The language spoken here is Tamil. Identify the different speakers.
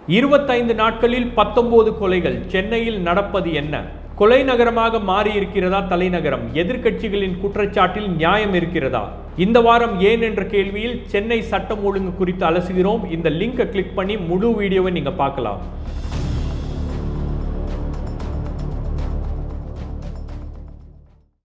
Speaker 1: 25 நாட்களில் 19 கொலைகள். சென்னையில் நடப்பது என்ன? கொலை நகரமாக மாறி இருக்கிறதா தலைநகரம்? எதிர்க்கட்சிகளின் குற்றச்சாட்டில் நியாயம் இருக்கிறதா? இந்த வாரம் ஏன் என்ற கேள்வியில் சென்னை சட்டம் ஒழுங்கு குறித்து அலசுகிறோம். இந்த லிங்கை கிளிக் பண்ணி முழு வீடியோவை நீங்க பார்க்கலாம்.